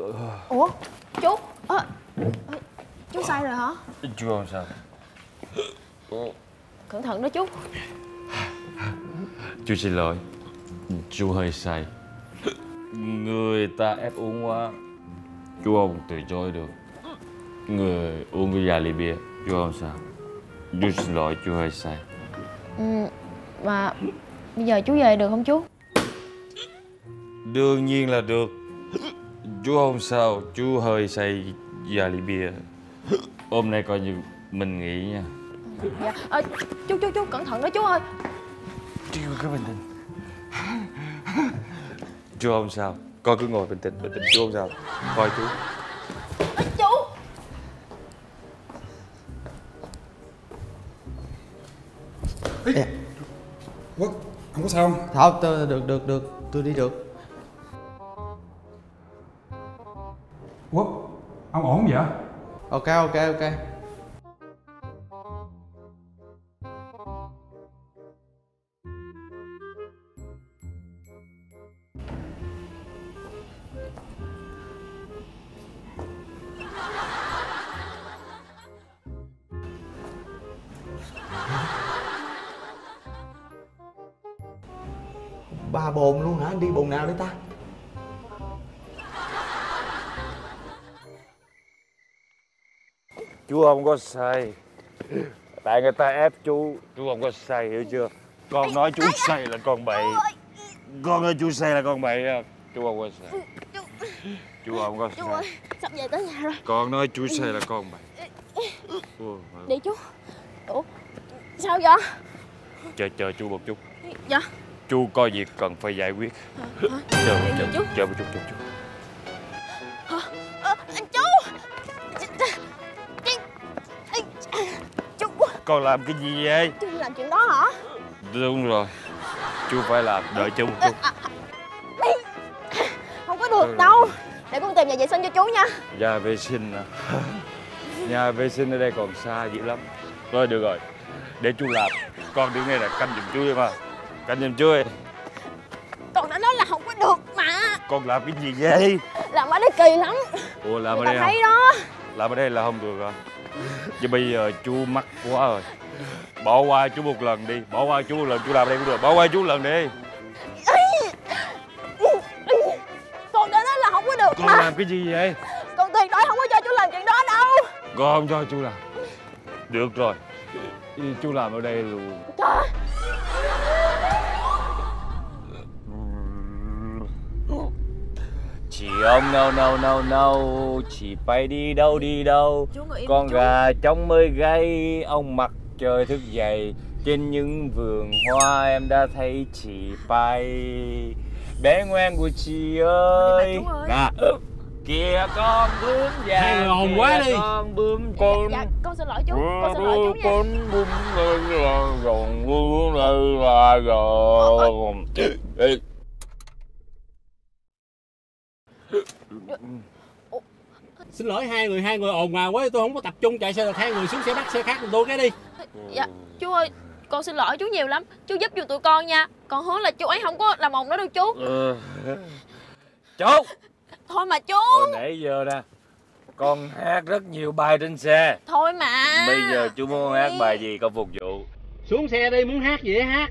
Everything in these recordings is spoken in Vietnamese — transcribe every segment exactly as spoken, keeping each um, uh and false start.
Ủa chú à, chú say rồi hả? Chú không sao. Cẩn thận đó chú. Chú xin lỗi. Chú hơi say. Người ta ép uống quá, chú không từ chối được. Người uống cái vài ly bia, chú không sao. Chú xin lỗi, chú hơi say. Ừ, mà bây giờ chú về được không chú? Đương nhiên là được. Chú không sao, chú hơi say vài ly bia. Hôm nay coi như mình nghỉ nha. Dạ à, chú chú chú cẩn thận đó chú ơi. Chú cứ bình tĩnh. Chú không sao, con cứ ngồi bình tĩnh, bình tĩnh. Chú không sao, coi chú. À, chú. Ê, Quốc, không có sao không? Không, tôi được được được, tôi đi được. Quốc, ông ổn không vậy? Ok ok ok. Ba bồn luôn hả? Đi bồn nào đấy ta? Chú không có say. Tại người ta ép chú, chú không có say, hiểu chưa? Con nói chú say là con bậy. Con nói chú say là con bậy. Chú không có say. Chú không có Chú say. ơi, sắp về tới nhà rồi. Con nói chú say là con bậy. Đi chú. Ủa, sao vậy? Chờ chờ chú một chút. Dạ. Chú có việc cần phải giải quyết. Hả? Chờ Gì chờ chú? chờ một chút, chờ một chút. Hả? À, chú. Chú. Con làm cái gì vậy? Chú làm chuyện đó hả? Đúng rồi. Chú phải làm, đợi chú một chút. Không có được đâu. Để con tìm nhà vệ sinh cho chú nha. Nhà vệ sinh à? Nhà vệ sinh ở đây còn xa dữ lắm. Thôi được rồi, để chú làm. Con đứng đây là canh giùm chú đi mà. Canh giùm chú đi. Con đã nói là không có được mà. Con làm cái gì vậy? Làm ở đây kỳ lắm. Ủa làm Người ở ta đây thấy không? đó. Làm ở đây là không được rồi. Chứ bây giờ chú mắc quá rồi. Bỏ qua chú một lần đi. Bỏ qua chú một lần, chú làm ở đây cũng được. Bỏ qua chú một lần đi. Con đã nói là không có được Con mà. làm cái gì vậy? Con tuyệt đối không có cho chú làm chuyện đó đâu. Con không cho chú làm. Được rồi, chú làm ở đây luôn. Trời. Chị ông no no no no, chị bay đi đâu đi đâu. Con gà trống mới gáy, ông mặt trời thức dậy. Trên những vườn hoa em đã thấy chị bay. Bé ngoan của chị ơi. Nè, kìa con bướm vàng. Hai người ồn quá đi. Con bướm con. Dạ, con xin lỗi chú. Con xin lỗi chú nha. Con bướm lên rồng bướm lên là rồng. Xin lỗi hai người, hai người ồn ào quá tôi không có tập trung chạy xe được, hai người xuống xe bắt xe khác giùm tôi cái đi. Dạ, chú ơi, con xin lỗi chú nhiều lắm. Chú giúp giùm tụi con nha. Con hứa là chú ấy không có làm ồn nữa đâu chú. Ừ. Chú. Thôi mà chú. Hồi nãy giờ nè, con hát rất nhiều bài trên xe. Thôi mà. Bây giờ chú muốn hát bài gì con phục vụ. Xuống xe đi, muốn hát gì hát.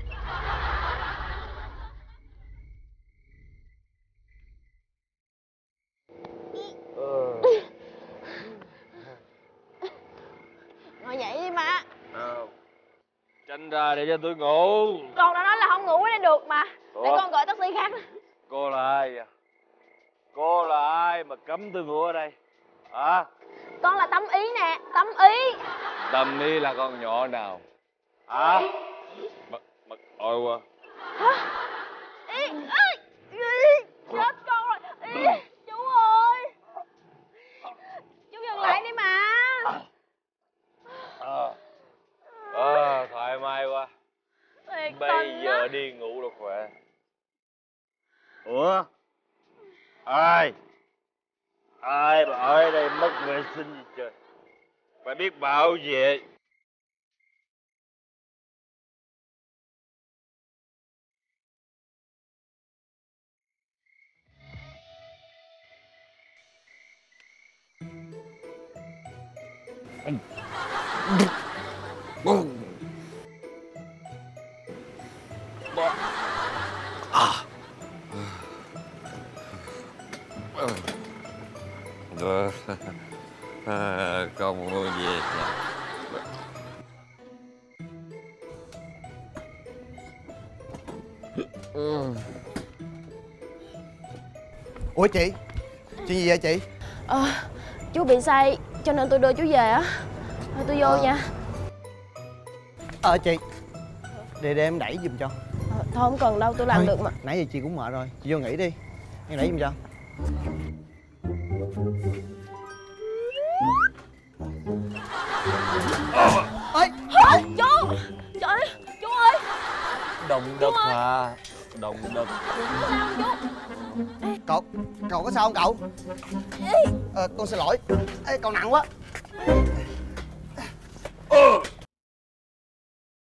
Ngồi dậy đi mà. Nào, tranh ra để cho tôi ngủ. Con đã nói là không ngủ ở đây được mà. Để Ủa? con gọi taxi khác. Cô là ai vậy? Cô là ai mà cấm tôi ngủ ở đây? Hả? Con là Tâm Ý nè, Tâm Ý. Tâm Ý là con nhỏ nào? Hả? Mặt, mặt ôi quá. Hả? Ý, ý, ý, chết con rồi. Ý, chú ơi. Chú dừng lại đi mà. Ờ, à, thoải mái quá. Thiệt Bây tình giờ á. đi ngủ là khỏe. Ủa? Ai? Ai mà ở đây mất vệ sinh gì trời? Phải biết bảo vệ. Được. À, con mua về nhà. Ủa chị, chuyện gì vậy chị? Ờ, chú bị say cho nên tôi đưa chú về á. Thôi tôi vô Ờ. nha. Ờ chị, để để em đẩy giùm cho. Ờ, thôi không cần đâu, tôi làm Thôi, được mà. nãy giờ chị cũng mệt rồi, chị vô nghỉ đi. Em đẩy giùm cho. Ơi, Ôi, chú! Trời ơi, chú ơi! Động đất ơi. hả? Động đất. Có sao không chú? cậu, cậu có sao không cậu? Ờ, con xin lỗi. Ê, cậu nặng quá.